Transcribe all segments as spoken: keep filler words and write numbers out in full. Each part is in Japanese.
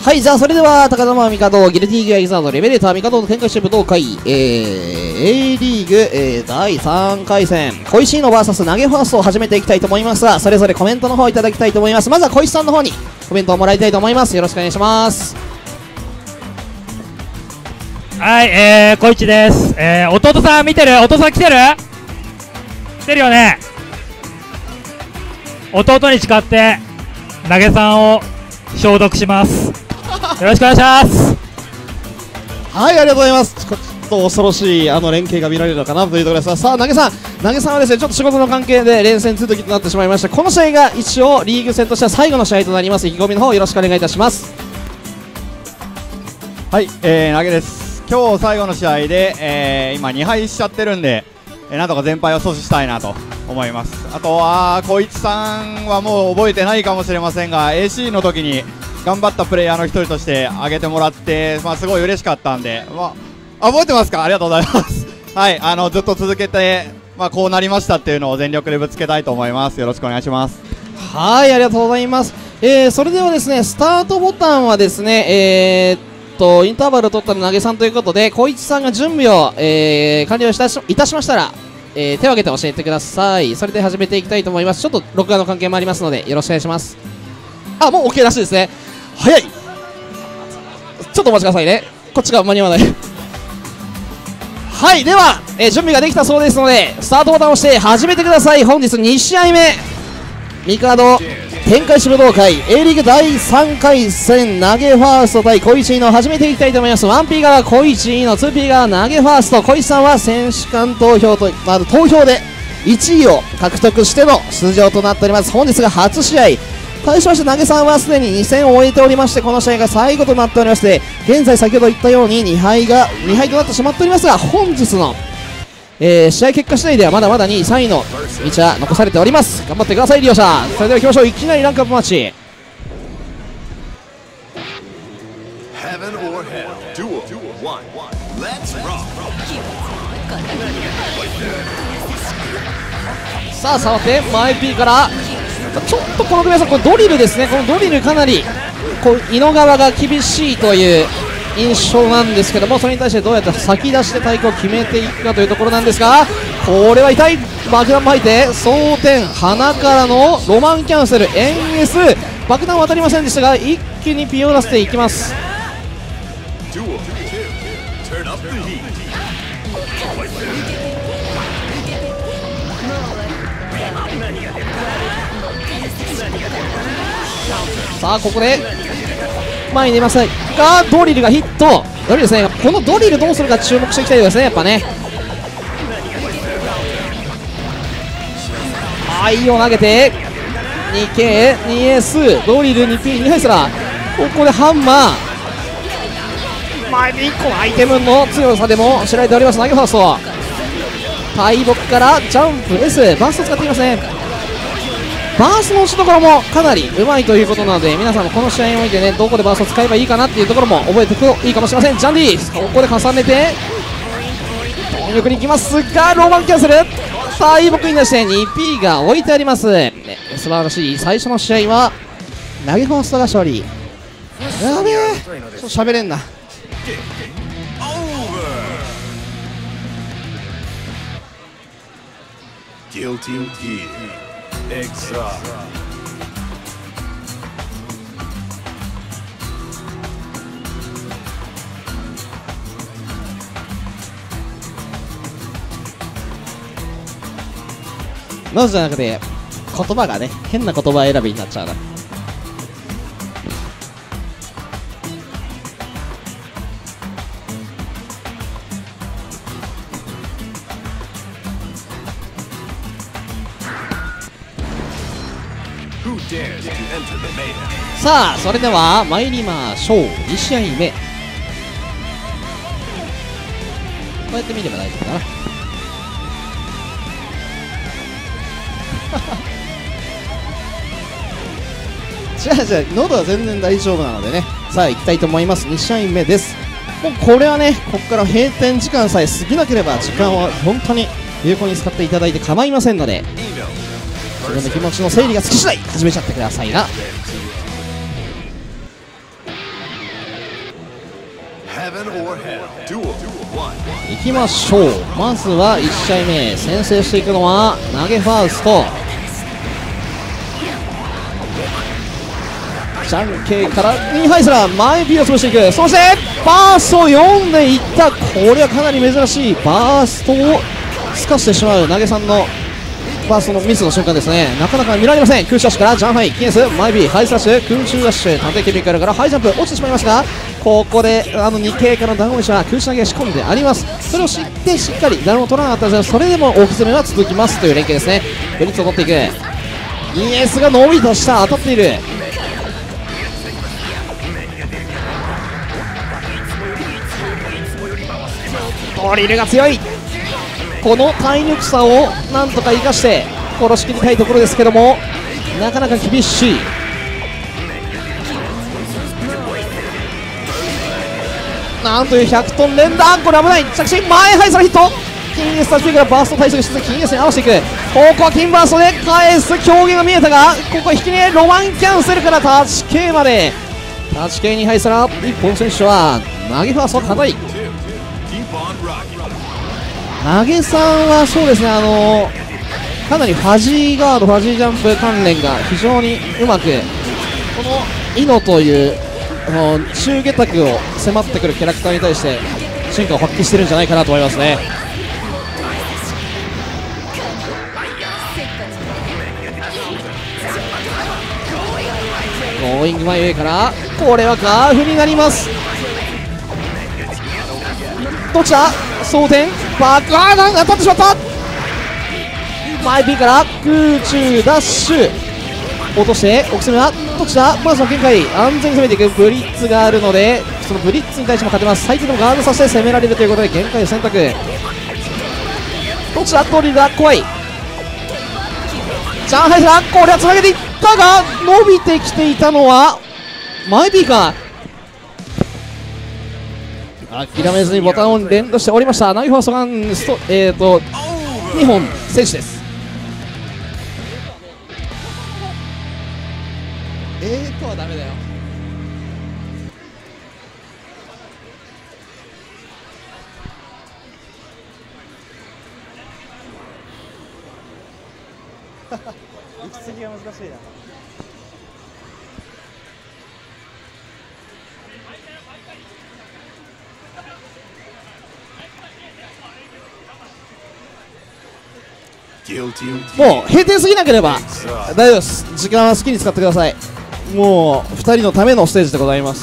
はい、じゃあそれでは高玉帝ギルティギアギザードレベレーター帝と展開して武道会、えー、A リーグ、えー、だいさんかい戦小石の ブイエス 投げファーストを始めていきたいと思いますが、それぞれコメントの方いただきたいと思います。まずは小石さんの方にコメントをもらいたいと思います。よろしくお願いします。 はい、えー、小石です。えー、弟さん見てる？弟さん来てる？来てるよね。弟に誓って投げさんを消毒します。よろしくお願いします。 はい、ありがとうございます。ちょっと恐ろしいあの連携が見られるのかなというところですが、さあ投げさん投げさんはですねちょっと仕事の関係で連戦続きとなってしまいました。この試合が一応リーグ戦としては最後の試合となります。意気込みの方よろしくお願いいたします。 はい、えー、投げです。今日最後の試合で、えー、今にはいしちゃってるんで、えー、なんとか全敗を阻止したいなと思います。あとは小市さんはもう覚えてないかもしれませんが エーシー の時に頑張ったプレイヤーの一人として挙げてもらって、まあ、すごい嬉しかったんで、まあ、覚えてますか？ありがとうございます。はい、あのずっと続けて、まあ、こうなりましたっていうのを全力でぶつけたいと思います。よろしくお願いします。 はい、ありがとうございます。えー、それではですねスタートボタンはですね、えー、っとインターバルを取ったの投げさんということで小市さんが準備を、えー、完了したしいたしましたら、えー、手を挙げて教えてください。それで始めていきたいと思います。ちょっと録画の関係もありますのでよろしくお願いします。あ、もう OK らしいですね。早い。ちょっとお待ちくださいね。こっちが間に合わないはい、では、えー、準備ができたそうですのでスタートボタンを押して始めてください。本日に試合目帝展開し武道会 A リーグだいさんかい戦投げファースト対小石の始めていきたいと思います。 ワンピー 側小石の ツーピー 側投げファースト。小石さんは選手間投票と、まあ、投票でいちいを獲得しての出場となっております。本日が初試合。対しまして投げさんはすでにに戦を終えておりまして、この試合が最後となっておりまして、現在先ほど言ったようにに敗がに敗となってしまっておりますが、本日の、えー、試合結果次第ではまだまだにい、さんいの道は残されております。頑張ってください両者。それでは行きましょう。いきなりランクアップマッチ。さあ触って前 P からちょっとこの組み合わせ、これドリルですね。このドリルかなりこう井野側が厳しいという印象なんですけども、それに対してどうやって先出して対抗を決めていくかというところなんですが、これは痛い。爆弾も入って装填鼻からのロマンキャンセル エヌエス 爆弾は当たりませんでしたが一気にピオラスでいきます。さあここで前に出ませんがドリルがヒット。ドリルですね。このドリルどうするか注目していきたいですね、やっぱね。愛を投げて にケー、にエース ドリル にピー、にハイスラー。ここでハンマー前にいっこのアイテムの強さでも知られております。投げファースト大木からジャンプ S バースト使っていますね。バーストの打ちどころもかなりうまいということなので、皆さんもこの試合においてねどこでバースト使えばいいかなっていうところも覚えておくといいかもしれません。ジャンディここで重ねて全力に行きますがローマンキャンセル。大木に対して にピー が置いてあります。ね、素晴らしい。最初の試合は投げファーストが勝利。やべえちょっと喋れんな。なぜじゃなくて言葉がね変な言葉選びになっちゃうな。さあそれでは参りましょう。に試合目こうやって見れば大丈夫かな違う違う、喉は全然大丈夫なのでね。さあ行きたいと思います。に試合目です。もうこれはねここから閉店時間さえ過ぎなければ時間を本当に有効に使っていただいて構いませんので、自分の気持ちの整理がつき次第始めちゃってくださいな。 いきましょう。まずはいち試合目、先制していくのは投げファースト。ジャンケイからにハイスラー、前 B を潰していく。そしてバーストを読んでいった。これはかなり珍しいバーストをすかしてしまう投げさんのバーストのミスの瞬間ですね。なかなか見られません。空中ダッシュからジャンハイ、キネス、前 B、ハイスラッシュ、空中ダッシュ、探偵ケミカルからハイジャンプ落ちてしまいますが、ここであのに系からのダウンシは空中投げ仕込んであります。それを知ってしっかり誰も取らなかったんですが、それでも大き攻めは続きますという連携ですね。ブリッツを取っていく。イエスが伸びとした当たっている。ドリルが強い。この体力差をなんとか生かして殺しきりたいところですけども、なかなか厳しい。なんというひゃくトン連打。これ危ない。着地前ハイサラヒット。キングスタジオからバースト対策してキングスに合わせていく。ここはキンバーストで返す競技が見えたが、ここは引きねロマンキャンセルからタッチ系まで。タッチ系にハイサラ。一本選手は投げファーストは硬い。投げさんはそうですね、あのー、かなりファジーガード、ファジージャンプ関連が非常にうまく、このイノというあの中下卓を迫ってくるキャラクターに対して進化を発揮してるんじゃないかなと思いますね。ゴーイングマイウェイからこれはガーフになります。どっちだ装填バック、あーなんか当たってしまった。前 B から空中ダッシュ落として奥攻めはどっちだ。まずは限界安全に攻めていく。ブリッツがあるのでそのブリッツに対しても勝てます。最低でもガードさせて攻められるということで限界を選択。どっちだドリルだ怖い。ジャンハイスラーこれはつなげていったが伸びてきていたのは前 B か。諦めずにボタンを連打しておりました。ナイファーストガンスト、えーとにほん選手です。えーとはダメだよ。息継ぎが難しいな。もう閉店すぎなければ大丈夫です。時間は好きに使ってください。もうふたりのためのステージでございます。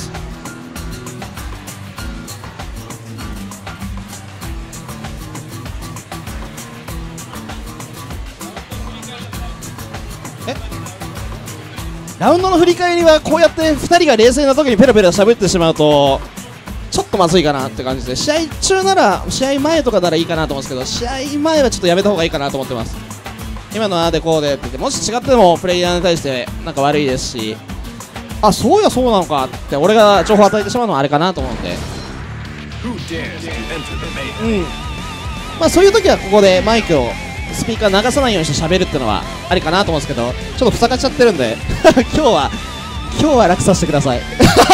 えラウンドの振り返りはこうやってふたりが冷静な時にペラペラ喋ってしまうとちょっとまずいかなって感じで、試合中なら試合前とかならいいかなと思うんですけど、試合前はちょっとやめた方がいいかなと思ってます。今のあーでこうでって言って、もし違ってもプレイヤーに対してなんか悪いですし、あそうやそうなのかって俺が情報を与えてしまうのはあれかなと思うんで、うんまあそういう時はここでマイクをスピーカー流さないようにして喋るっていうのはありかなと思うんですけど、ちょっと塞がっちゃってるんで今日は今日は楽させてください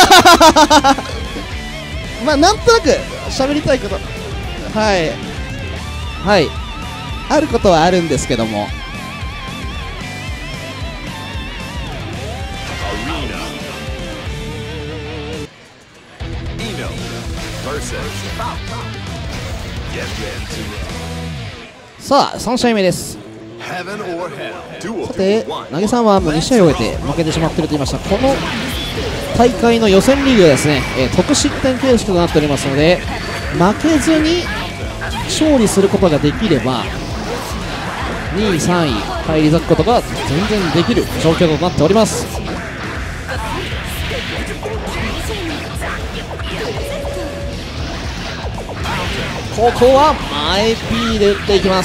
まあなんとなく喋りたいことはいはいあることはあるんですけども、さあさん試合目です。さて投げさんはもうに試合を終えて負けてしまっていると言いました。この大会の予選リーグはですね、えー、得失点形式となっておりますので、負けずに勝利することができればにいさんい返り咲くことが全然できる状況となっております。ここは前 P で打っていきます。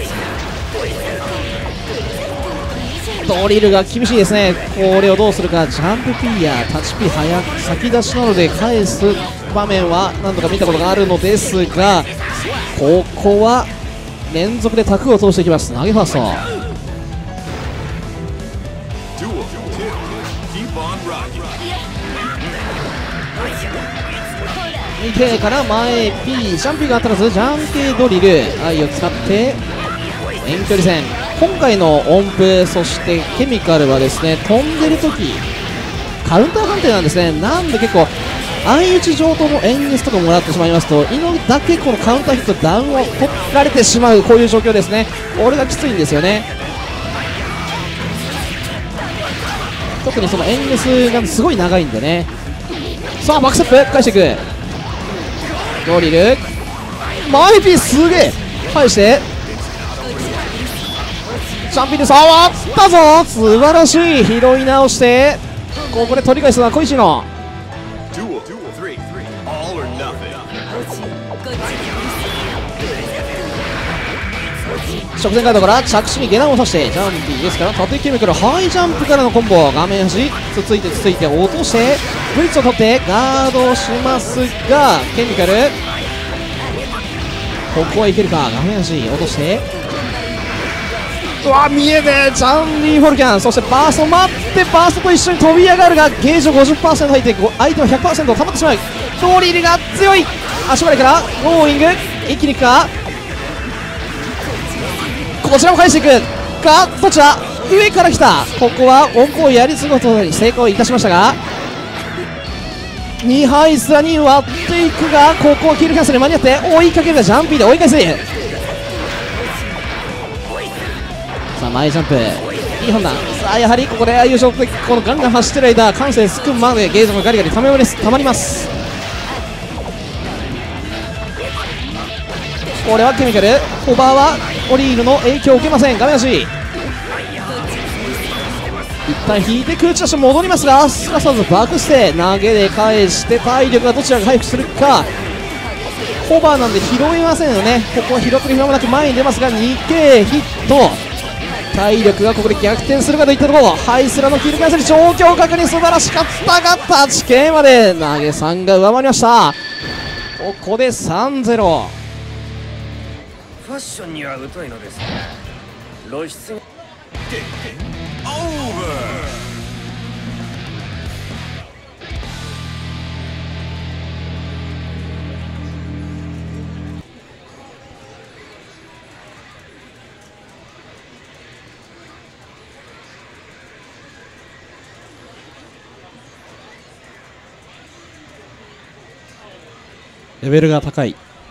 ドリルが厳しいですね。これをどうするか。ジャンプ P やタッチ P 早く先出しなので返す場面は何度か見たことがあるのですが、ここは連続でタクを通していきます。投げファースト見てから前 P ジャンピが当たらずジャン系ドリル愛を使って遠距離戦。今回の音符そしてケミカルはですね飛んでる時カウンター判定なんですね。なんで結構相打ち上等の円月とかもらってしまいますと井上だけこのカウンターヒットダウンを取られてしまうこういう状況ですね。これがきついんですよね。特にその円月がすごい長いんでね。さあバックステップ返していくドリル前 P すげえ返してチャンピオンで触ったぞ素晴らしい拾い直してここで取り返すのは小石の直前ガードから着地に下段を刺してジャンピーですから縦ケミカルハイジャンプからのコンボ画面端つついてつついて落としてブリッツを取ってガードしますがケミカルここはいけるか画面端落としてうわ見えねえジャンリーフォルキャンそしてバースト待ってバーストと一緒に飛び上がるがゲージを ごじゅっパーセント 入って相手は ひゃくパーセント 保ってしまうドリルが強い足割りからゴーイング一気にいくかこちらも返していくかどちら上から来たここは音符をやり継ぐことに成功いたしましたがにはいスラに割っていくがここはキルキャンセルに間に合って追いかけるがジャンピーで追い返すさあ前ジャンプいい判断さあやはりここで優勝でこのガンガン走ってる間感性すくまでゲージもガリガリためたまります。これはケミカルホバーはオリールの影響を受けません。画面足一旦引いて空中出して戻りますがすかさずバックして投げで返して体力がどちらが回復するかホバーなんで拾えませんよね。ここは拾ってる暇もなく前に出ますが にケー ヒット体力がここで逆転するかといったところハイスラのキルキャンセル状況確認素晴らしかったがタッチ系まで投げさんが上回りました。ここで さんたいゼロ。 ファッションには疎いのですが露出がレベルが高い。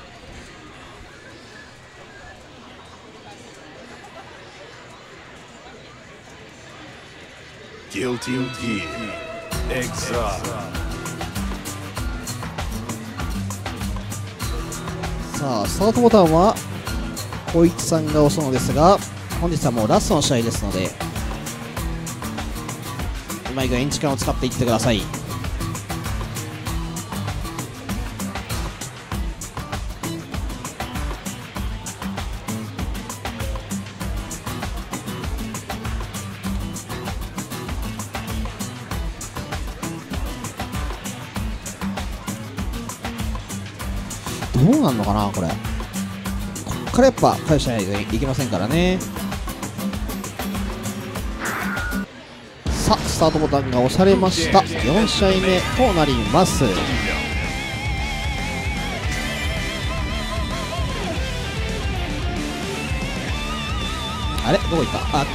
さあスタートボタンは小一さんが押すのですが本日はもうラストの試合ですのでうまい具合に時間を使っていってください。どうなんのかなこれこっからやっぱ返しないといけませんからね。さあスタートボタンが押されました。よん試合目となります。あれどこ行った。ああった。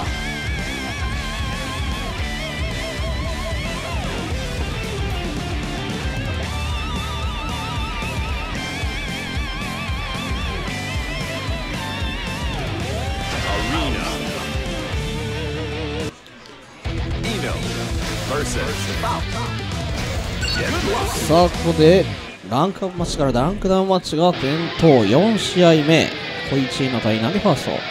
さあここでランクアップマッチからランクダウンマッチが点灯。よん試合目小一の対投げファースト。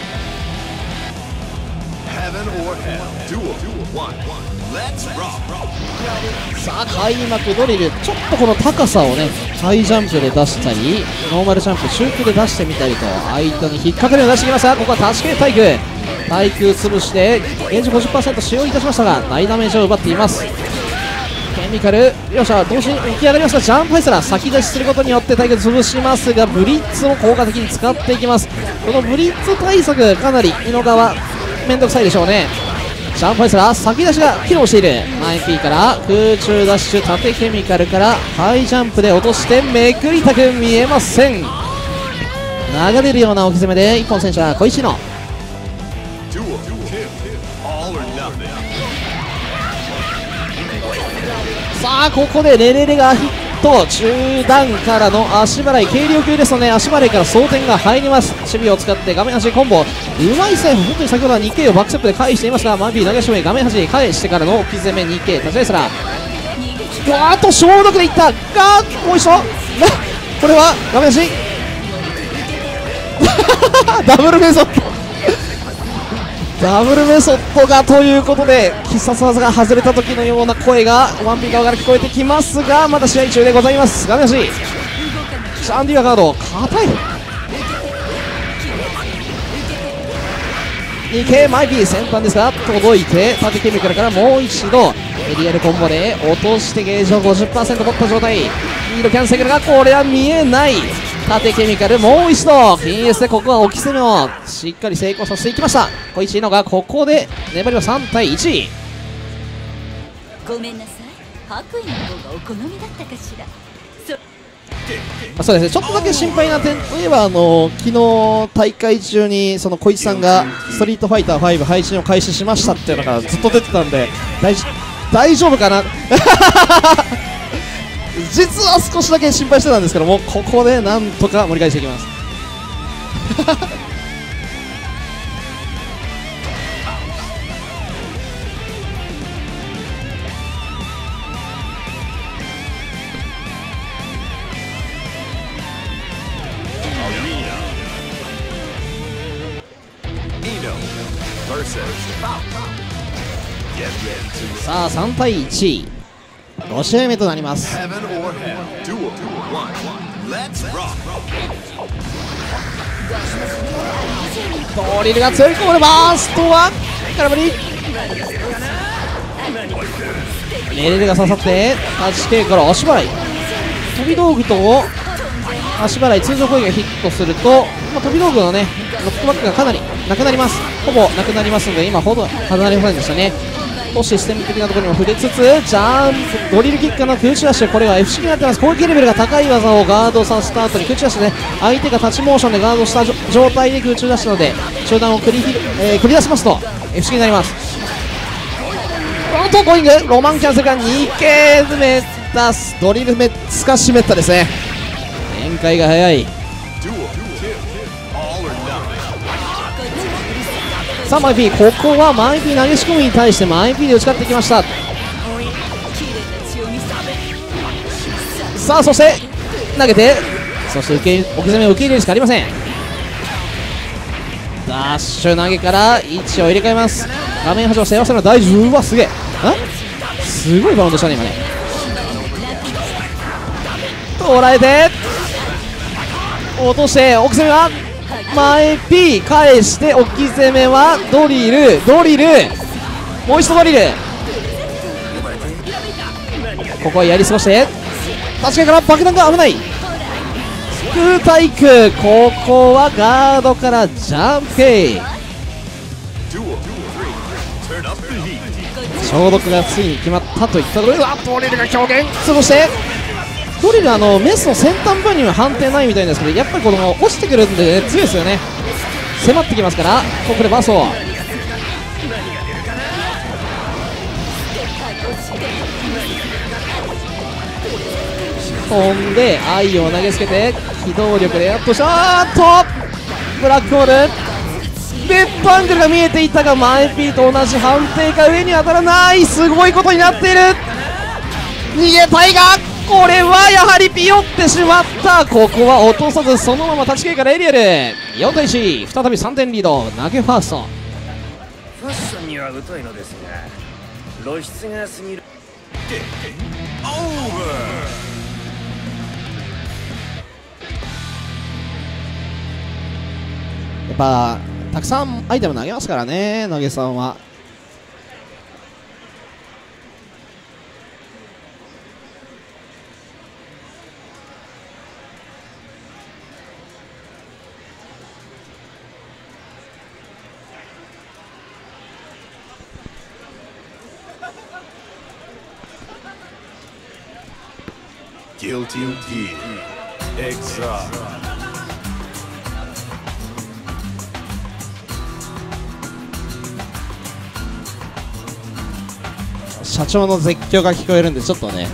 さあ開幕ドリルちょっとこの高さをねハイジャンプで出したりノーマルジャンプ中空で出してみたりと相手に引っ掛けるように出してきました。ここは確かに対空対空潰してゲージ ごじゅっパーセント 使用いたしましたが大ダメージを奪っています。ケミカル両者同時に起き上がりました。ジャンプハイスラー先出しすることによって対空潰しますがブリッツを効果的に使っていきます。このブリッツ対策かなり井の川めんどくさいでしょうね。 ジャンプアイスラー先出しが機能している。マイピーから空中ダッシュ、縦ケミカルからハイジャンプで落としてめくりたく見えません。流れるような置き攻めで一本戦車小石野。さあここでレレレがヒット、中段からの足払い、軽量級ですので足払いから装填が入ります。守備を使って画面端コンボ、うまいセーフ、本当に先ほどは にケー をバックステップで返していますが、マンビー投げしめ画面端返してからの置き攻め にケー 立ち合いすら、あと消毒でいったがもう一度これは画面端ダブルメソッドダブルメソッドがということで必殺技が外れた時のような声がワンピー側から聞こえてきますが、まだ試合中でございます。画面端シャンディアガード硬い にケー マイピー先端ですが届いて縦ケミカルからもう一度エリアルコンボで落としてゲージを ごじゅっパーセント 持った状態、リードキャンセルがこれは見えない。縦ケミカルもう一度 ピーエス でここは置き攻めをしっかり成功させていきました。小石野がここで粘りはさんたいいち。 ごめんなさい、白衣の方がお好みだったかしら。 そそうですね、ちょっとだけ心配な点といえばあの昨日大会中にその小石さんがストリートファイターファイブ配信を開始しましたっていうのがずっと出てたんで大大丈夫かな実は少しだけ心配してたんですけども、ここでなんとか盛り返していきますさあさんたいいち、ご試合目となります。ドリルが強いコール、バーストは空振り、レレレが刺さってタッチ系から足払い、飛び道具と足払い通常攻撃がヒットすると、まあ、飛び道具のねノックバックがかなりなくなります。ほぼなくなりますので今ほど離れませんでしたね。少しシステム的なところにも触れつつジャンプドリルキックの空中ダッシュ、これは エフシー になってます。攻撃レベルが高い技をガードさせた後に空中ダッシュで、ね、相手がタッチモーションでガードした状態で空中ダッシュので中段を繰り,、えー、繰り出しますと エフシー になります。おっとゴーイングロマンキャンセルが にケー 目出す、ドリルめつかしめったですね。展開が早い。さあマイピー、ここはマイピー投げ仕込みに対してマイピーで打ち勝っていきました。さあそして投げて、そして受け置き攻めを受け入れるしかありません。ダッシュ投げから位置を入れ替えます。画面端を背合わせるの大丈夫。うわすげえ、すごいバウンドしたね今ね。捉えて落として置き攻めは前 P 返して置き攻めはドリルドリルもう一度ドリル、ここはやり過ごして確かにから爆弾が危ない。空対空、ここはガードからジャンプ系消毒がついに決まったといったところで、うわドリルが強減、そしてドリルあのメスの先端部には判定ないみたいですけど、やっぱりこの落ちてくるんで、ね、強いですよね。迫ってきますからここでバースト飛んで愛を投げつけて機動力でやっとした。あーっとブラックホールベッドアングルが見えていたが前 P と同じ判定が上に当たらない。すごいことになっている。逃げたいがこれはやはりピヨってしまった。ここは落とさずそのまま立ち系からエリアルよんたいいち、再びさんてんリード投げファースト。 ファッションには疎いのですが露出が過ぎる。 やっぱたくさんアイテム投げますからね投げさんは。 Guilty Gear Exile. 社長の絶叫が聞こえるんでちょっとね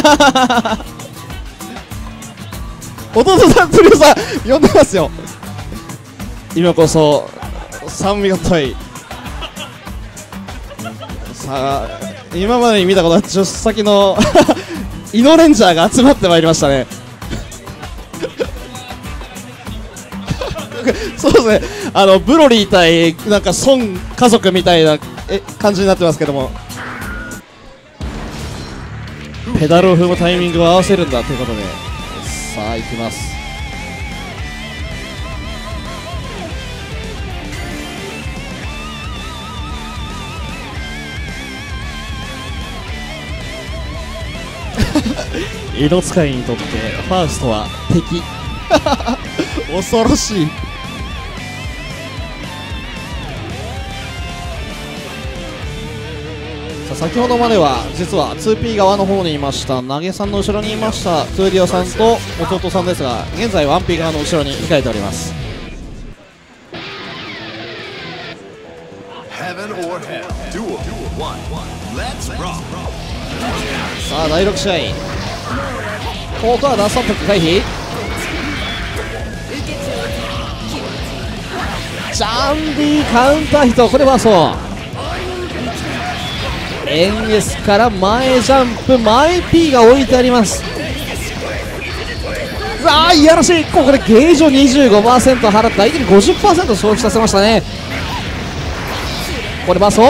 弟さん鶴さん呼んでますよ。今こそ三味がたいさあ、今までに見たことは助手先のイノレンジャーが集まってまいりましたねそうですね、あのブロリー対なんか孫家族みたいなえ感じになってますけども、ペダルを踏むタイミングを合わせるんだということで、さあ行きます。江戸使いにとってファーストは敵恐ろしい。さあ先ほどまでは実は ツーピー 側の方にいました投げさんの後ろにいましたトゥーディオさんと弟さんですが、現在 ワンピー 側の後ろに控えております。さあだいろく試合、ここはダストアップ回避、ジャンディカウンターヒット、これはそうエンゲスから前ジャンプ、前 P が置いてあります。さあいやらしい、ここでゲージを にじゅうごパーセント 払って相手に ごじゅっパーセント 消費させましたね。これバースト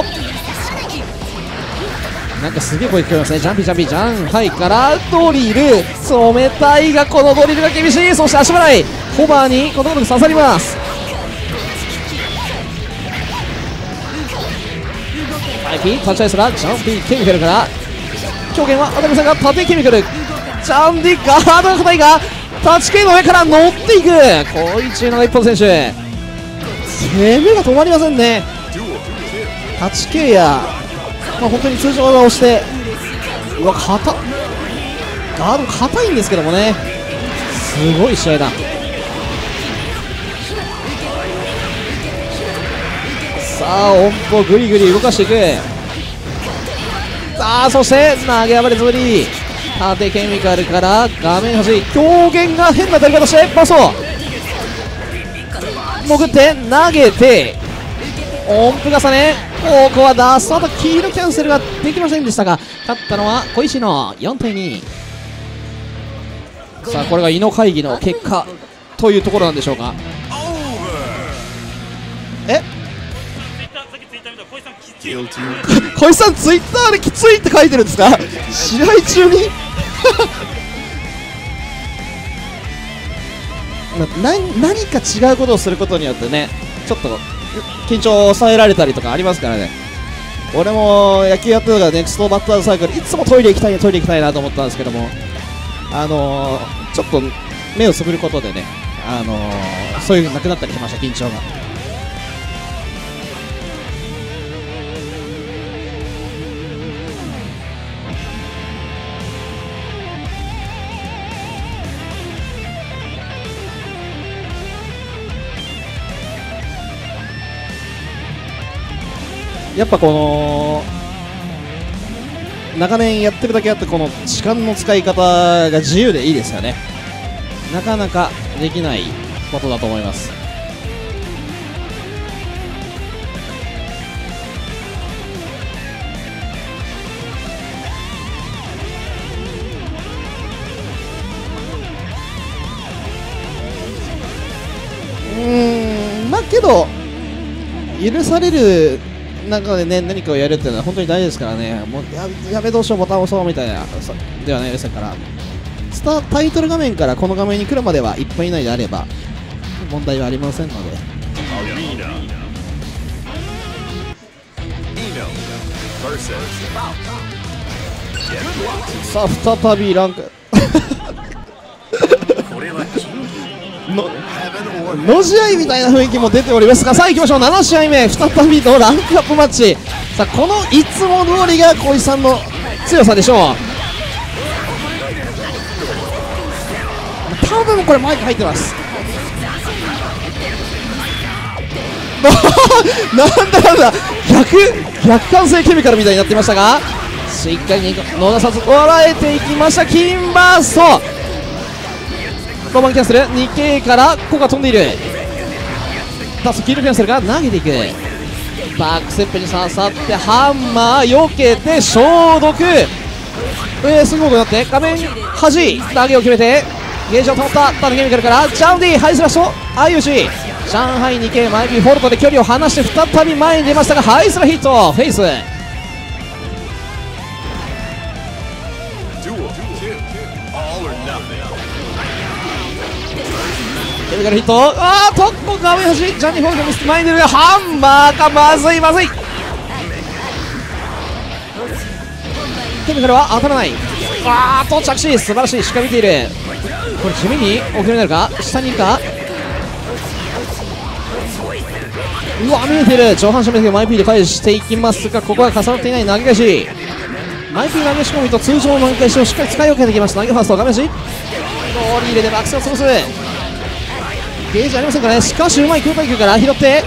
なんかすげえ声聞こえますね。ジャンピージャンピージャンハイからドリル、冷たいがこのドリルが厳しい。そして足払いホバーにこのこと刺さります。アイピー立ち合いすらジャンピーケミカルから狂言は当たりませんが縦ケミカル、ジャンディガードが硬いがタッチ系の上から乗っていく小一の一本選手、攻めが止まりませんね。タッチ系やまあ、本当に通常は押して、うわ、硬っ、ガード硬いんですけどもね、すごい試合だ。さあ、音符をぐりぐり動かしていく。さあ、そして投げ暴れズブリー、縦ケミカルから画面端、狂言が変な出り方してパスを潜って投げて、音符重ね、ここはダストアウト、黄色キャンセルができませんでしたが、勝ったのは小石のよんたいに。さあこれが井の会議の結果というところなんでしょうか。え小石さんツイッターできついって書いてるんですか試合中にな何か違うことをすることによってね、ちょっと緊張を抑えられたりとかありますからね。俺も野球やってたからネクストバッターズサイクルいつもトイレ行きたいなトイレ行きたいなと思ったんですけども、あのー、ちょっと目をつぶることでね、あのー、そういうのなくなったりしました、緊張が。やっぱこの長年やってるだけあって、この時間の使い方が自由でいいですよね。なかなかできないことだと思います。うーん、まあけど許される中でね、何かをやるっていうのは本当に大事ですからね。もう や, やべどうしようボタン押そうみたいなではないですから、スタタイトル画面からこの画面に来るまではいっぷん以内であれば問題はありませんので。さあ再びランクのの試合みたいな雰囲気も出ておりますが、さあ行きましょう。なな試合目、再びのランクアップマッチ。さあこのいつも通りが小石さんの強さでしょう。 多分これマイク入ってますなんだなんだ逆逆完成ケミカルみたいになってましたが、しっかりに逃さず笑えていきました。キンバーストロマンキャンセル にケー からここが飛んでいる。ダスキルキャンセルが投げていく。バックステップに刺さってハンマー避けて消毒。えー、すごくなって画面端投げを決めてゲージを保ったタヌケミカルからジャンディハイスラッシュ相打ち。上海 にケー マイビーフォルトで距離を離して再び前に出ましたがハイスラヒットフェイス。 ケミカルヒット。あーとここ画面端ジャンディフォルトミス前に出るがハンマーかまずいまずい。ケミカルは当たらない。あーと着地素晴らしい。しっかり見ている。これ地味に奥になるか下にいくか。うわ見えてる。上半身目でマイピーで返していきますがここは重なっていない投げ返し。マイピー投げ仕込みと通常の投げ返しをしっかり使い分けてきました。投げファースト画面端ゴーリー入れてバックスを潰す。ゲージありませんかね。しかしうまい空対空から拾って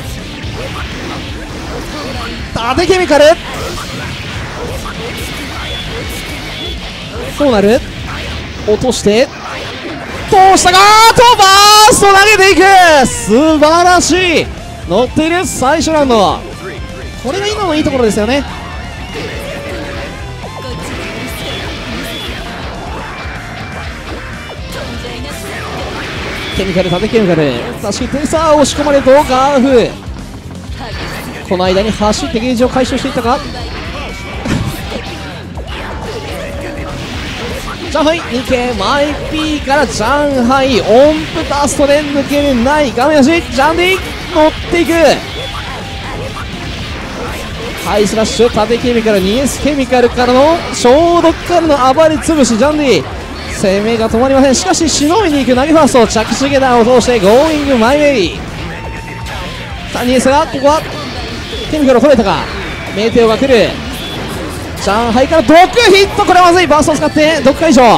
縦ケミカルどうなる。落として通したがーとバースト投げていく。素晴らしい乗っている最初ラウンド。これが今のいいところですよね。ケミカル縦ケミカル確かに点差押し込まれるとガーフこの間に走ってゲージを回収していったか。上海 にケー マイピーから上海音符ダストで抜けれない画面端ジャンディ乗っていく。ハイスラッシュ縦ケミカル にエス ケミカルからの消毒からの暴れ潰しジャンディ攻めが止まりません。しかししのいに行く投げファースト着地下段を通してゴーイングマイウェイ。さあ にエス がここはケミカルを取れたか。メテオが来る。上海から毒ヒット。これはまずい。バーストを使って毒解消。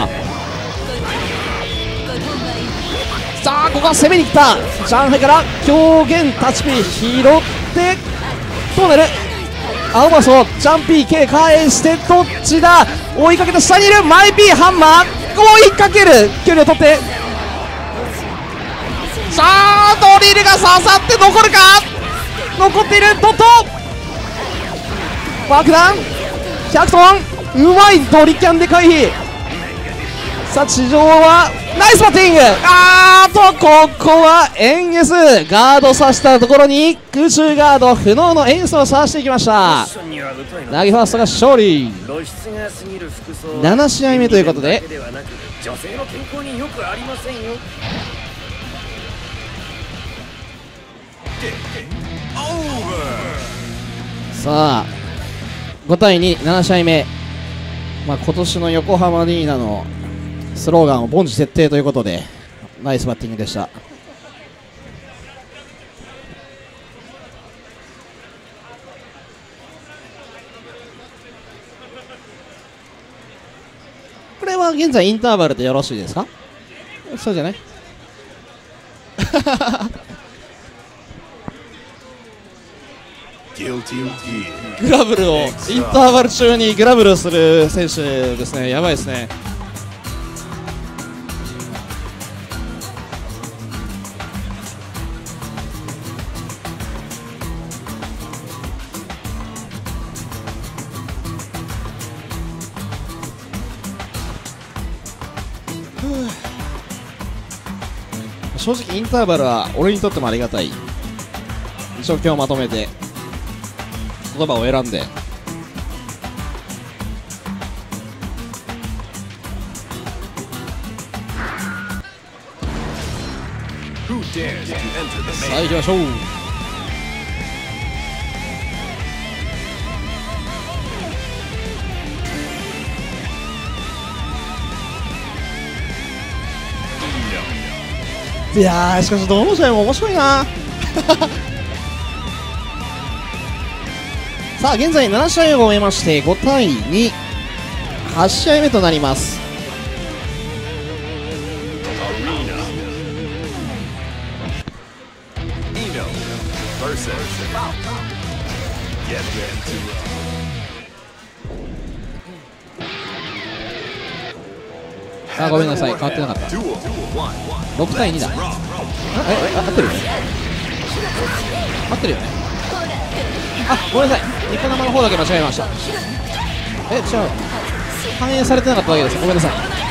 さあここは攻めに来た。上海から狂言タッチピー拾ってどうなる。青バーストジャンピー K 返してどっちだ。追いかけた下にいるマイピーハンマー追いかける。距離を取ってさあドリルが刺さって残るか。残っている。ドット爆弾ひゃくトンうまい。ドリキャンで回避。さあ地上はナイスバッティング。あーとここはエンエスガードさせたところに空中ガード不能のエンスを刺していきました。投げファーストが勝利。なな試合目ということで女性の健康によくありませんよ。 さあごたいになな試合目、まあ、今年の横浜アリーナのスローガンを凡事徹底ということでナイスバッティングでした。これは現在インターバルでよろしいですか。そうじゃないグラブルをインターバル中にグラブルする選手ですね。やばいですね。正直インターバルは俺にとってもありがたい。状況をまとめて言葉を選んでさあ行きましょう。いやーしかしどの試合も面白いなさあ現在なな試合を終えましてごたいにはち試合目となります。 versus. Get ready to rock. あ、ごめんなさい、変わってなかった。 Duel one. ろくたいにだ。あ、え、え、合ってるよね。合ってるよね。あ、ごめんなさい、ニコ生の方だけ間違えました。え、違う、反映されてなかっただけです。ごめんなさい。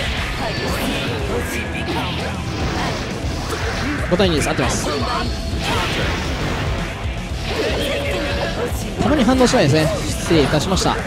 ごたいにです。合ってます。たまに反応しないですね。失礼いたしました。や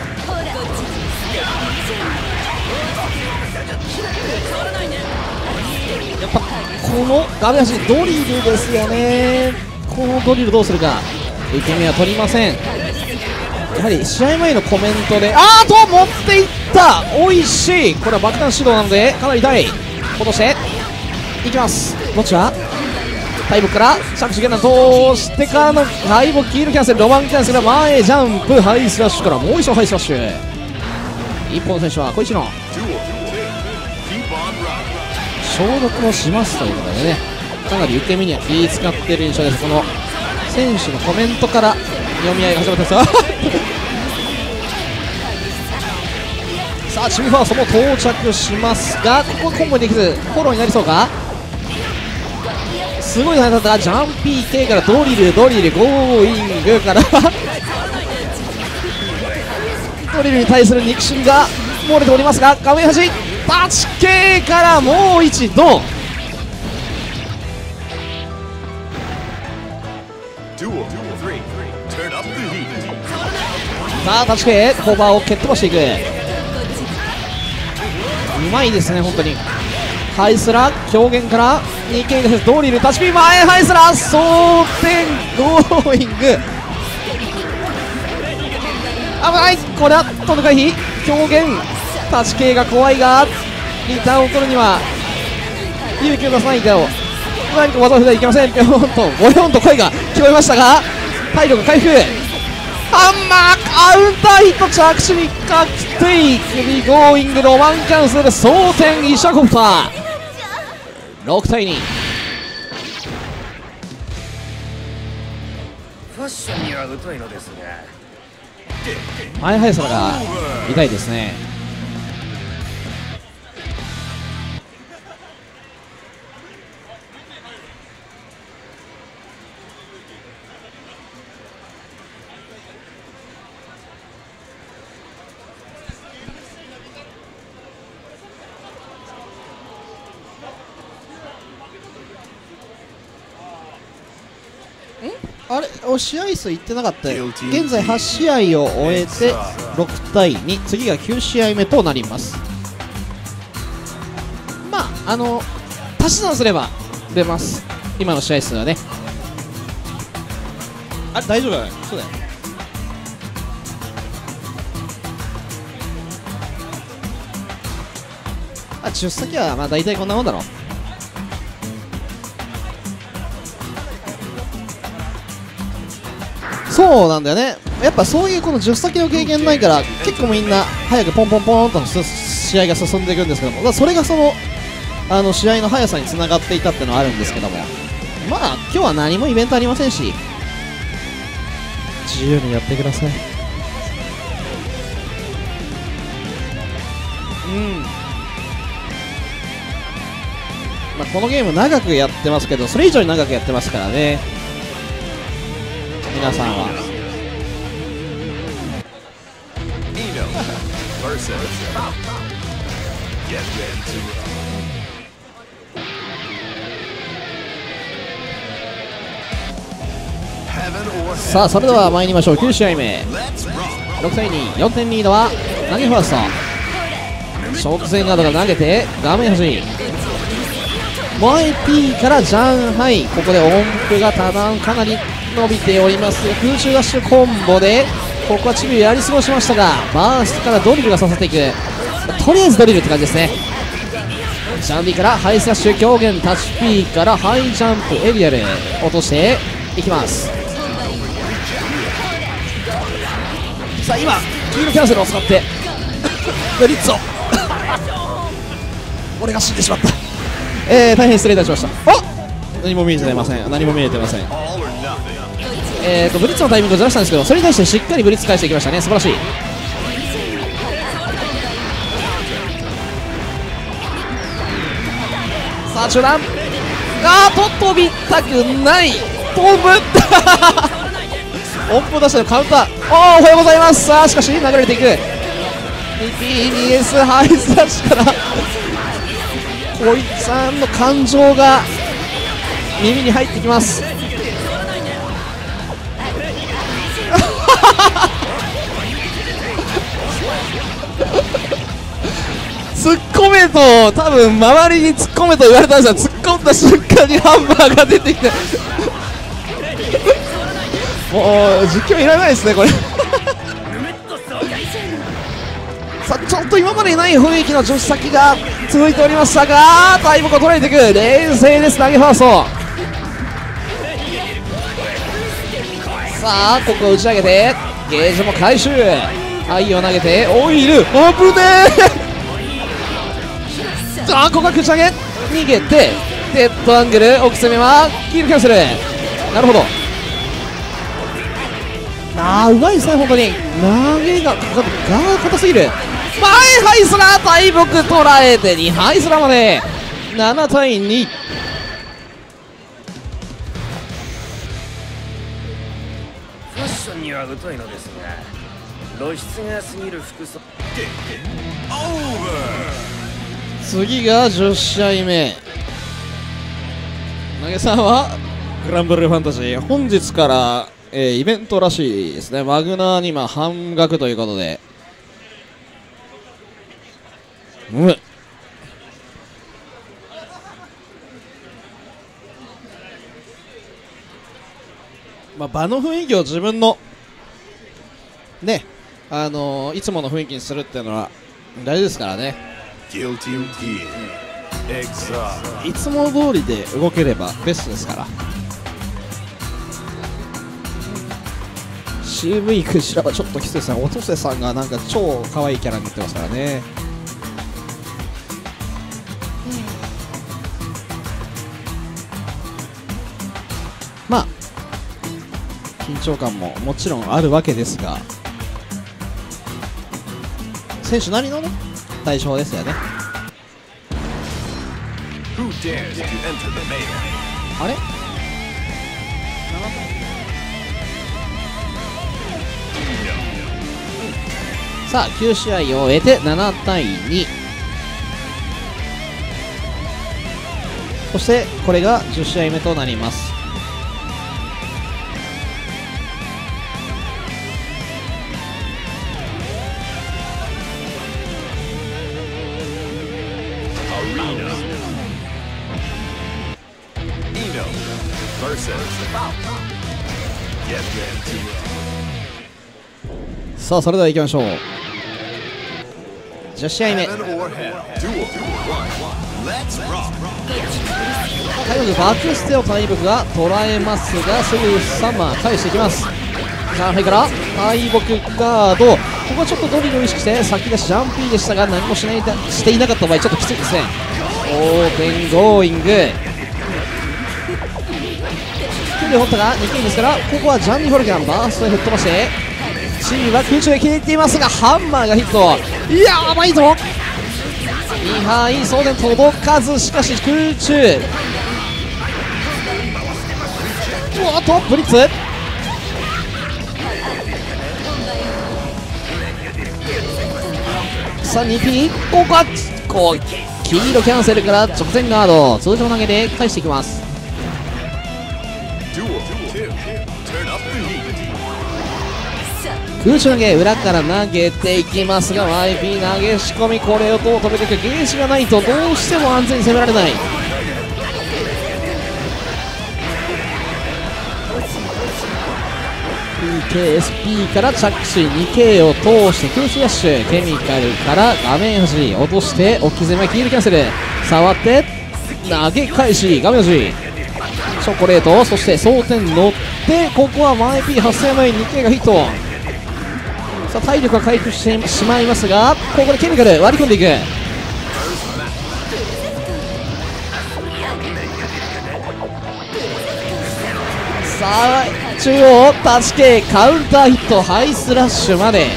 っぱこの画面端ドリルですよね。このドリルどうするか。受け身は取りません。やはり試合前のコメントで、あーと持っていった、おいしい。これは爆弾指導なのでかなり痛い。落としていきます。どっちだ。大木から着地源難通してからの大木キールキャンセル、ロマンキャンセル、前ジャンプ、ハイスラッシュからもう一度ハイスラッシュ。一本の選手は小一の消毒もしますということでね、かなり受け身には気使っている印象です。この選手のコメントから読み合いが始まってますさあチームファーストも到着しますが、ここコンボできずフォローになりそうか。すごい大変だった。ジャンピー K からドリルドリルゴーイングからドリルに対する肉親が漏れておりますが、画面端タッチ K からもう一度さあタッチ K コーバーを蹴っ飛ばしていく。うまいですね本当に。ハイスラ狂言からにけんです。ドリルタッチ P 前ハイスラ装填ゴーイング危ない。これは飛ぶ回避狂言タッチ K が怖いがリターンを取るには勇気を出さないと何か技を振らいけません。ぴょんとごよんと声が聞こえましたが体力回復ハンマーカウンターヒット着地に確定首ゴーイングロマンキャンセル装填イシャコプターろくたいに。 ファッションには疎いのですが前速さが痛いですね。あれ、お試合数いってなかったよ。現在はち試合を終えてろくたいに、次がきゅう試合目となります。まああの足し算すれば出ます、今の試合数はね。あれ大丈夫だよ。そうだよ。あ、じゅっ先はまあ大体こんなもんだろう。そうなんだよね。やっぱそういうこのじゅっ先の経験ないから結構みんな早くポンポンポンと試合が進んでいくんですけども、それがそのあの試合の速さにつながっていたっていうのはあるんですけども、まあ今日は何もイベントありませんし自由にやってください。うんまあこのゲーム長くやってますけどそれ以上に長くやってますからね皆さんは。さあそれでは参りましょう。きゅう試合目ろくたいに、よんてんリードは投げファーストショートセンガードが投げて画面端前 P からジャンハイ、ここで音符が多段かなり伸びております。空中ダッシュコンボでここはチビをやり過ごしましたがバーストからドリルが刺さっていく。とりあえずドリルって感じですね。ジャンディからハイスラッシュ狂言タッチ P からハイジャンプエリアル落としていきます。さあ今黄色キャンセルを使ってリッツォ俺が死んでしまった。えー、大変失礼いたしました。あ、何も見えてません。何も見えてません。 えー、とブリッツのタイミングをずらしたんですけど、それに対してしっかりブリッツ返していきましたね。素晴らしい。さあ中段、あーと飛びたくない、飛ぶ音符出したのカウンター。おーおはようございます。さあしかし流れていく にピーにエス ハイスラッシュからこいつさんの感情が耳に入ってきます。突っ込めと、多分周りに突っ込めと言われたんですが、突っ込んだ瞬間にハンマーが出てきてもう実況いらないですねこれさあちょっと今までにない雰囲気の女子先が続いておりましたが、大木を捉えていく、冷静です。投げファースト。さあここを打ち上げてゲージも回収、愛を投げてオイル、危ねえさあここは口上げ、逃げてデッドアングル、奥攻めはキルキャンセル。なるほど、あーうまいですね本当に。投げがかかってガー硬すぎる。前ハイスラー、大木捉えてにハイスラーまでななたいに。 ファッションには疎いのですが、露出が過ぎる服装。 次がじゅっ試合目。投げさんはグランブルーファンタジー、本日から、えー、イベントらしいですね。マグナーに今半額ということで、うんまあ、場の雰囲気を自分のね、あのー、いつもの雰囲気にするっていうのは大事ですからね。いつも通りで動ければベストですから。 シーブイ クジラはちょっときついですね。音瀬さんがなんか超可愛いキャラになってますからね。まあ緊張感ももちろんあるわけですが、選手なりのね対象ですよね。あれさあきゅう試合を終えてななたいに、そしてこれがじゅっ試合目となります。さあそれでは行きましょう。じゅっ試合目、最後にバックステを大木が捉えますが、すぐサンマー返していきます。ジャンハイから大木ガード、ここはちょっとドリルを意識して先出しジャンピーでしたが、何もしないしていなかった場合ちょっときついですね。オープンゴーイング距離を取ったがにけんですから、ここはジャンニー・フォルキャンバーストで吹っ飛ばして、チームは空中で切れていますがハンマーがヒット、いやー甘いぞ。にはい送電届かず、しかし空中、おっとブリッツ、さあ にピー、 ここはこう黄色キャンセルから直前ガード、通常投げで返していきます。空中投げ裏から投げていきますが ワイピー 投げ仕込み、これをどう止めていく。ゲージがないとどうしても安全に攻められない。 ピーケーエスピー から着手 にケー を通して空中ダッシュ、ケミカルから画面端落として置き攻め、キールキャンセル、触って投げ返し画面端チョコレート、そして装填乗って、ここは ワイピー 発生前に にケー がヒット。さあ体力が回復してしまいますが、ここでケミカル割り込んでいく。 さあ中央タッチ系カウンターヒットハイスラッシュまで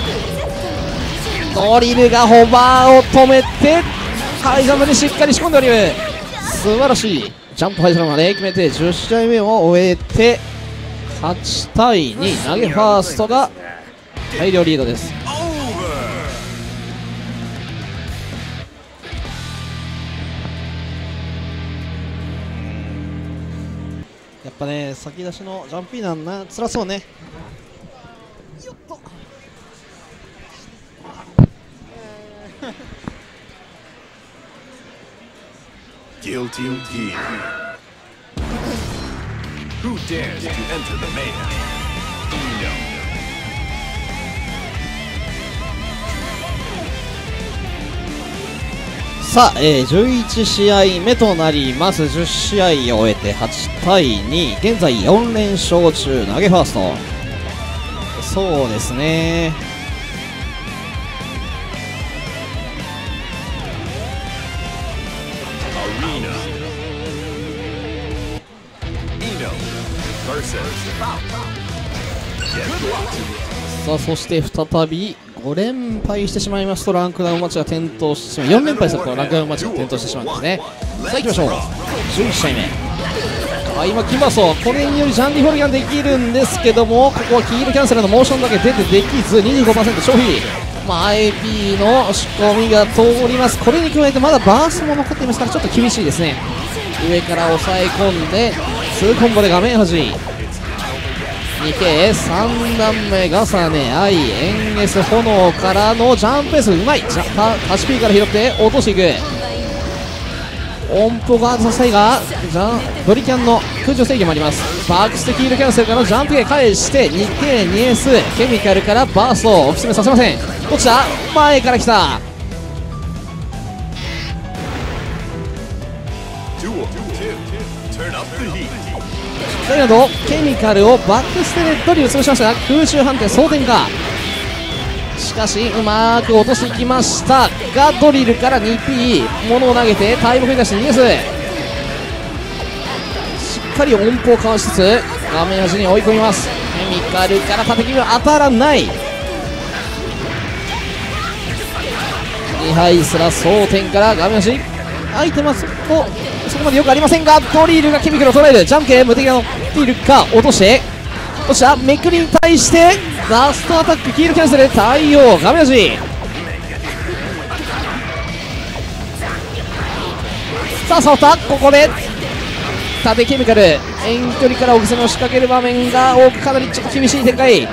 ドリルがホバーを止めてハイジャンプにしっかり仕込んでおります素晴らしいジャンプハイジャンプまで決めてじゅっ試合目を終えてはちたいに投げファーストが大量リードです。やっぱね先出しのジャンピーなんな辛そうね。よっと Guilty Gear. Who dares to enter the mayhem? Eno. さあ、えー、じゅういち試合目となります。じゅっ試合を終えてはちたいに、現在よん連勝中、投げファースト。そうですね、さあそして再びご連敗してしまいますとランクダウンマッチが転倒してしまう、よん連敗するとランクダウンマッチが転倒してしまうんですね。さあ行きましょう、じゅういち試合目、あ今キンバーソー、これによりジャンディ・フォルガンできるんですけども、ここは黄色キャンセルのモーションだけ出てできず にじゅうごパーセント 消費、まあ、エーピー の仕込みが通ります。これに加えてまだバーストも残っていますからちょっと厳しいですね。上から押さえ込んでにコンボで画面端 にケーさん段目重ね愛 エヌエス 炎からのジャンプエースうまい、ジャパタシピーから拾って落としていく、音符ガードさせたいがジャンドリキャンの空中制御もあります。バックステキールキャンセルからのジャンプゲー返して にケーにエース ケミカルからバーストをおすすめさせません。どっちだ、前から来たダイナドケミカルをバックステでドリル潰しましたが空中判定装填か、しかしうまく落としていきましたがドリルから にピー 物を投げて大木に出して にエース しっかり音符をかわしつつ画面端に追い込みます。ケミカルから縦切りは当たらない、にはいすら争点から画面端空いてますとそこまでよくありませんがドリルがケミカルを捉える、ジャンプ系無敵が乗っているか落として落ちた、めくりに対してラストアタックキールキャンセルで対応、画面端さあ触った、ここで縦ケミカル遠距離からお伏せを仕掛ける場面が多くかなりちょっと厳しい展開、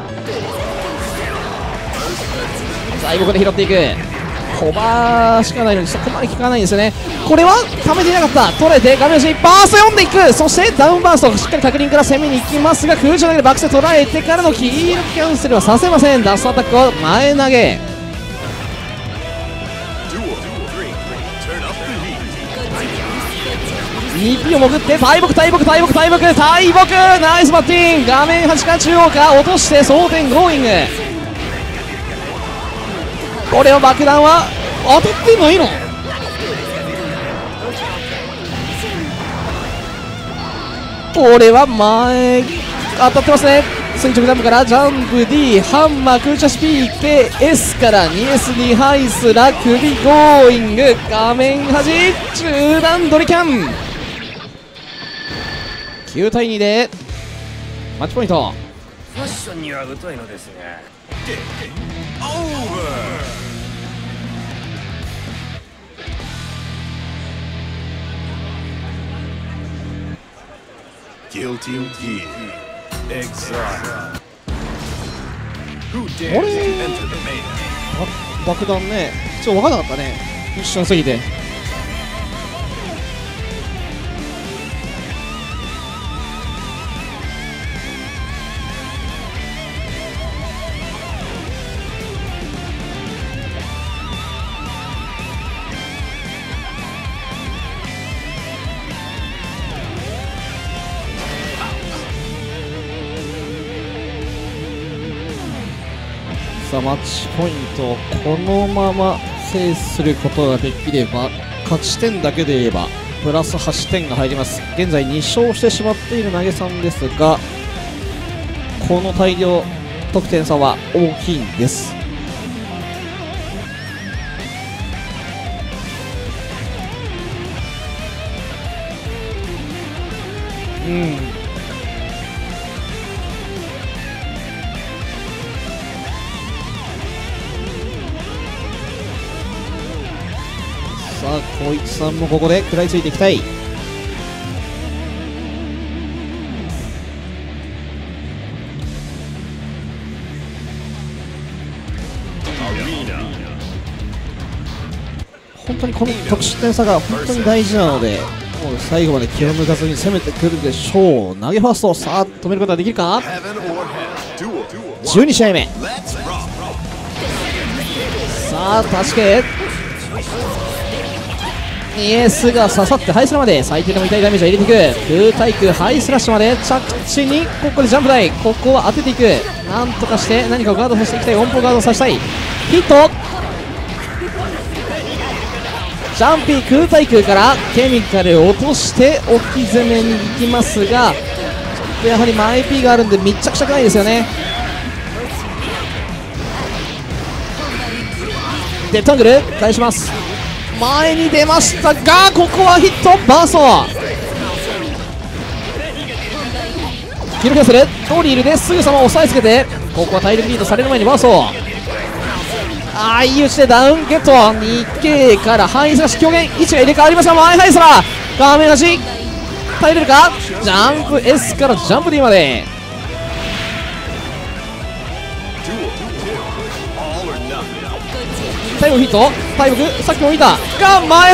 最後こで拾っていく、ホバーしかないのにそこまで効かないんですよね。これはためていなかった、取れて画面端にバースト読んでいく、そしてダウンバーストしっかり確認から攻めに行きますが空中投げでバックスで捉えてからの黄色キャンセルはさせません。ラストアタックを前投げ、にピー を潜って大木大木大木大木大木ナイスバッティング、画面端から中央か落として装填ゴーイング、これは爆弾は当たってんのいいの、これは前当たってますね。垂直ジャンプからジャンプ D ハンマー空中 ピーケーエス から にエス にハイスラ首ゴーイング、画面端中段ドリキャン、きゅうたいにでマッチポイント。 ファッションには疎いのですが Guilty Gear. Exile. Who あ dares れ to enter the mayhem? あ爆弾ねちょっと分からなかったね一瞬すぎて。さあマッチポイントをこのまま制することができれば勝ち点だけで言えばプラスはちてんが入ります。現在に勝してしまっている投げさんですが、この大量得点差は大きいんです。うん、さあ光一さんもここで食らいついていきたい。本当にこの得失点差が本当に大事なので、もう最後まで気を抜かずに攻めてくるでしょう。投げファースト、さあ止めることができるか。じゅうに試合目、さあ助けイエスが刺さってハイスラまで最低でも痛いダメージを入れていく。空対空ハイスラッシュまで着地にここでジャンプ台、ここは当てていく。なんとかして何かをガードさせていきたい。音符ガードさせたい。ヒット、ジャンピー空対空からケミカル落として置き攻めに行きますが、ちょっとやはりマイピーがあるんで密着したくないですよね。デッドアングル返します。前に出ましたが、ここはヒットバースト記録するドリルですぐさま押さえつけて、ここは体力リードされる前にバースト、あーいい打ちでダウンゲット にケー からハイスラッシュ強減、位置が入れ替わりました。前ハイスラ画面端耐えれるか。ジャンプ S からジャンプ D まで最後ヒット、大木さっきも見たが前、はい、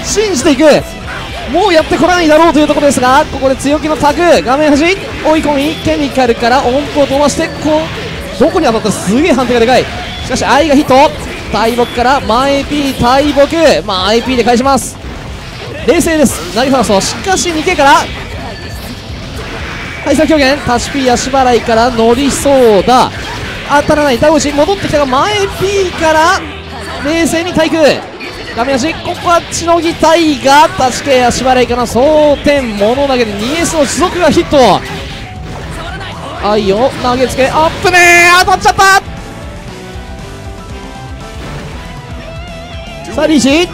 信じていく、もうやってこないだろうというところですが、ここで強気のタグ、画面端追い込み、ケミカルから音符を飛ばして、こうどこに当たったらすげえ判定がでかい。しかし愛がヒット、大木から前 P 大木、まあ アイピー で返します。冷静です、投げファースト。しかし にケー からハイスラ強減、タッチ P 足払いから乗りそうだ、当たらない。ダウンし戻ってきたが前 P から冷静に対空、画面端ここはしのぎたいがタッチ系足払いから争点物投げで にエス の持続がヒット。愛を投げつけアップねー、当たっちゃった。さあリーチ、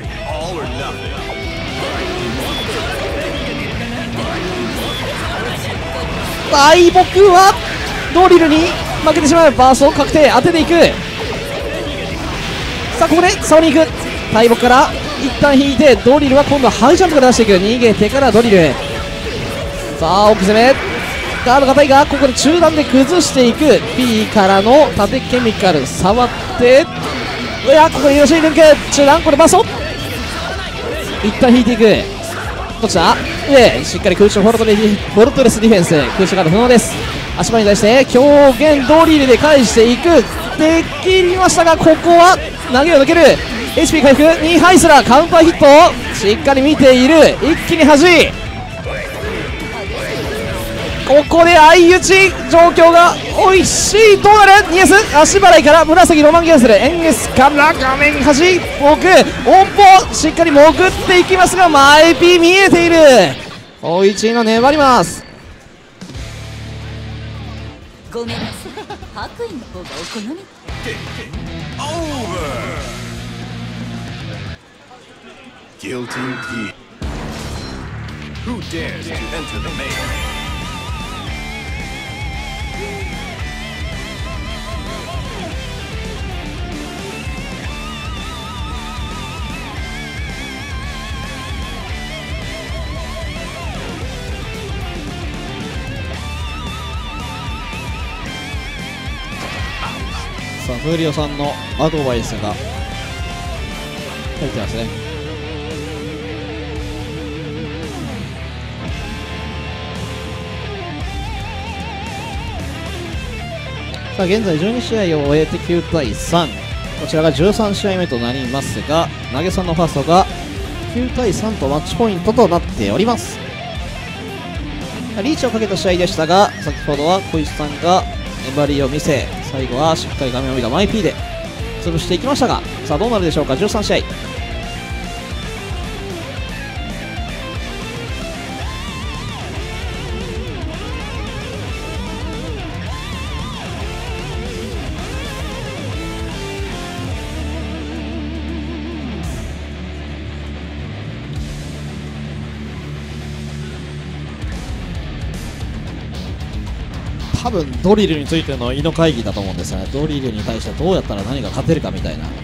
大木はドリルに負けてしまう。バースト確定、当てていく。さあここで触りに行く。大木から一旦引いてドリルは今度はハイジャンプから出していく。逃げてからドリル、さあ奥攻めガード硬いがここで中段で崩していく。 P からの縦ケミカル触って、いやここでよしいルンク中段、これバースト一旦引いていく。どっちだ上、しっかり空中フォルトレフォルトレスディフェンス、空中ガード不能です。足場に対して強減ドリルで返していく。できましたがここは投げを抜ける。 エイチピー 回復にハイスラーカウンターヒットをしっかり見ている。一気に端、ここで相打ち状況がおいしい。どうなる。 にエス 足払いから紫ロマンギャンスル、エンゲスから画面端奥音符しっかり潜っていきますが前 P 見えている。おいちいの粘ります。 ごめんなさい、白衣の方がお好み。 Guilty Gear. Who dares to enter the main? さあフーリオさんのアドバイスが入ってますね。さあ現在じゅうに試合を終えてきゅうたいさん、こちらがじゅうさん試合目となりますが、投げさんのファーストがきゅうたいさんとマッチポイントとなっております。リーチをかけた試合でしたが、先ほどは小石さんが粘りを見せ、最後はしっかり画面を見たマイ P で潰していきましたが、さあどうなるでしょうか。じゅうさん試合多分ドリルについての胃の会議だと思うんですよね。ドリルに対してどうやったら何が勝てるかみたいな。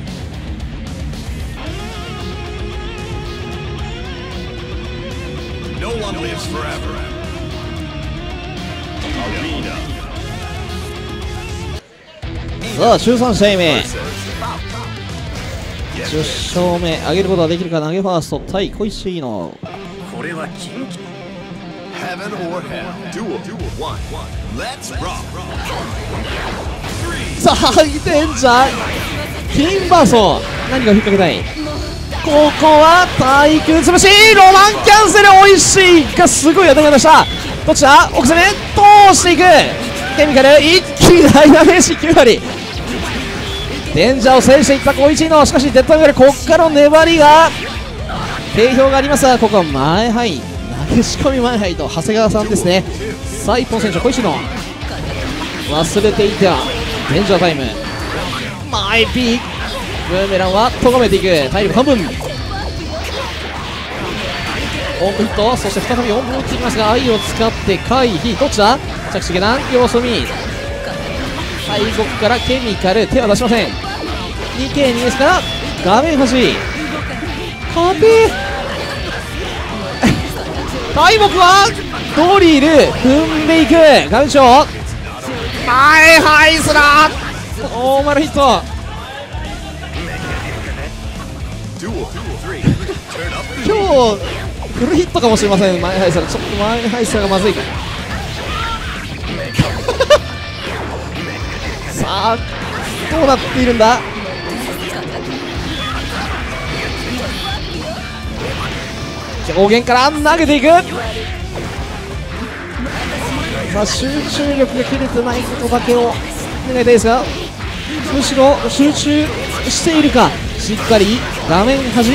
No one lives forever. Arena. さあじゅうさん試合目、じゅっ勝目上げることができるか。投げファースト対小石のこれは緊急 Heaven or hell. Duel. One. Let's rock. さあデンジャーキンバーソン何が引っ掛けたい。ここは対空潰しロマンキャンセルおいしいがすごい当たりました。どっちだ奥攻め通していくケミカル一気に大ダメージきゅう割。デンジャーを制していった小一のしかしデッドアングルこっからの粘りが定評がありますがここは前ハイ投げ仕込み前ハイと長谷川さんですね。さあ一本選手小一の忘れていたデンジャータイムマイピーブーメランはとがめていく体力半分。オンブヒットそして再びオンブ打っていきますが愛を使って回避。どっちだ着地下段様子見最後からケミカル手は出しません。 にケーに ですから画面端壁大木はドリル踏んでいく画面上前ハイスラー大丸ヒット今日フルヒットかもしれません。前ハイスラちょっと前ハイスラがまずいかさあどうなっているんだ。上限から投げていく。さあ集中力が切れてないことだけを願いたいですがむしろ集中しているか。しっかり画面端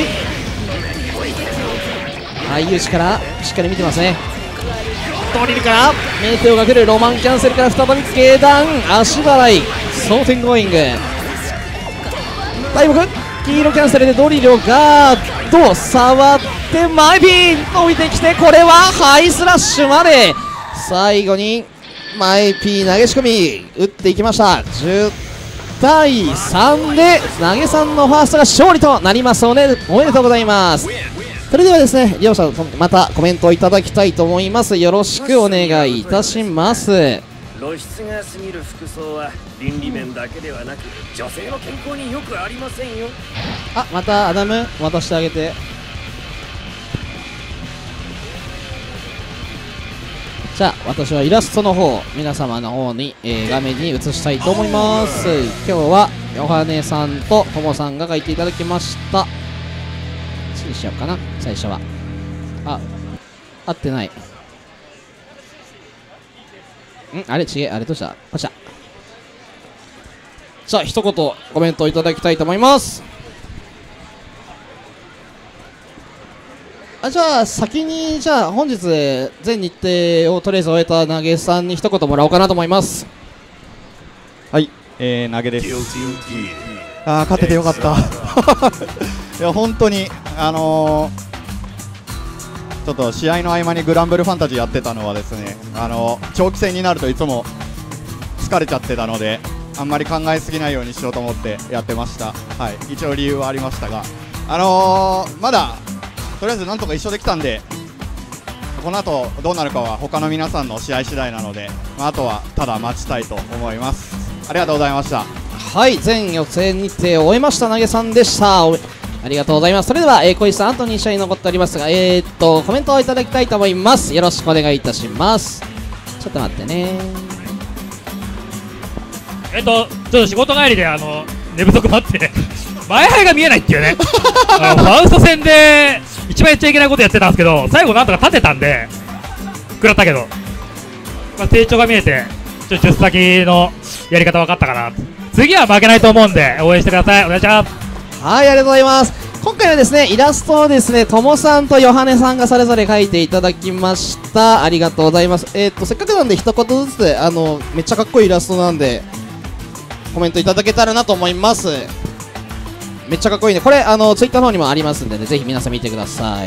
相打ちからしっかり見てますね。ドリルからメテオが来るロマンキャンセルから再び下段足払い争点ゴーイング大木黄色キャンセルでドリルをガード触ってマイピン伸びてきてこれはハイスラッシュまで最後にマイピー投げ仕込み打っていきました。じゅうたいさんで投げさんのファーストが勝利となりますのでおめでとうございます。それではですね両者またコメントをいただきたいと思います。よろしくお願いいたします。 露出が過ぎる服装は倫理面だけではなく女性の健康によくありませんよ。 あまたアダム渡してあげて。じゃあ私はイラストの方皆様の方に、えー、画面に移したいと思います。今日はヨハネさんとともさんが書いていただきました。にしようかな最初は。あ合ってないんあれ違えあれどうしたこっちだ。じゃあ一言コメントいただきたいと思います。あじゃあ先にじゃあ本日全日程をとりあえず終えた投げさんに一言もらおうかなと思います。 はい、えー、投げです。あー勝ててよかったいや本当にあのー、ちょっと試合の合間にグランブルファンタジーやってたのはですね、あのー、長期戦になるといつも疲れちゃってたのであんまり考えすぎないようにしようと思ってやってました。はい、一応理由はありましたが、あのー、まだとりあえずなんとか一緒できたんでこの後どうなるかは他の皆さんの試合次第なので、まあ、あとはただ待ちたいと思います。ありがとうございました。 はい全予選日程を終えました投げさんでした。ありがとうございます。それでは、えー、小石さんあとに試合残っておりますがえー、っとコメントをいただきたいと思います。よろしくお願いいたします。ちょっと待ってねえっとちょっと仕事帰りであの寝不足もあって前背が見えないっていうねあのファウスト戦で一番やっちゃいけないことやってたんですけど最後なんとか立てたんで食らったけど、まあ、成長が見えてちょっと先のやり方分かったかな。次は負けないと思うんで応援してください。お願いします。 はいありがとうございます。今回はですねイラストをですねともさんとヨハネさんがそれぞれ描いていただきました。ありがとうございます。えー、っとせっかくなんで一言ずつあのめっちゃかっこいいイラストなんでコメントいただけたらなと思います。めっちゃかっこいいね。これあのツイッターの方にもありますんでねぜひ皆さん見てください。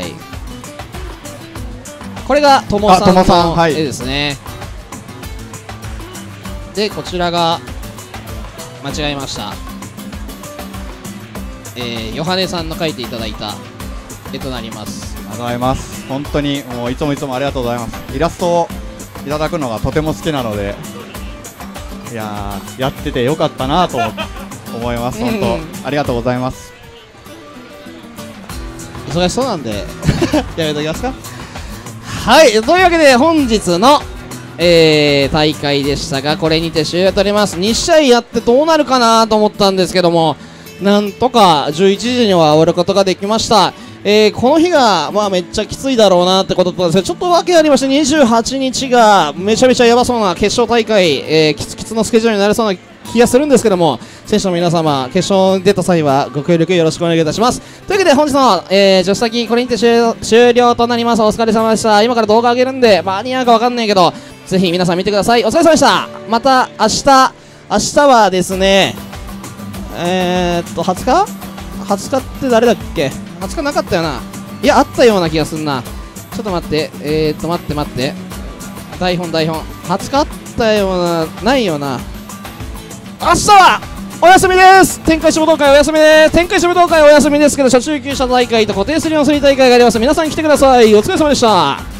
これがともさんの絵ですね。 でこちらが間違えました、えー、ヨハネさんの描いていただいた絵となります。 ありがとうございます。本当にもういつもいつもありがとうございます。イラストをいただくのがとても好きなので、いやーやっててよかったなと思います。本当ありがとうございます。 忙しそうなんでやめときますか。はい、というわけで本日の、えー、大会でしたが、これにて終了となります。に試合やってどうなるかなと思ったんですけども、なんとかじゅういちじには終わることができました。えー、この日が、まあ、めっちゃきついだろうなってことだったんですけど、ちょっと訳ありましてにじゅうはちにちがめちゃめちゃやばそうな決勝大会、えー、キツキツのスケジュールになりそうな気がするんですけども、選手の皆様決勝に出た際はご協力よろしくお願いいたします。というわけで本日の、えー、助手先これにて終終了となります。お疲れ様でした。今から動画上げるんで間に合うか分かんないけど、ぜひ皆さん見てください。お疲れ様でした。また明日明日はですね、えー、っとはつかはつかって誰だっけ。はつかなかったよな。いやあったような気がすんな。ちょっと待って、えー、っと待って待って、台本台本はつかあったような、ないよな。明日はお休みです。展開志望同会お休みです。展開志望同会お休みですけど、初中級者大会と固定するようする大会があります。皆さん来てください。お疲れ様でした。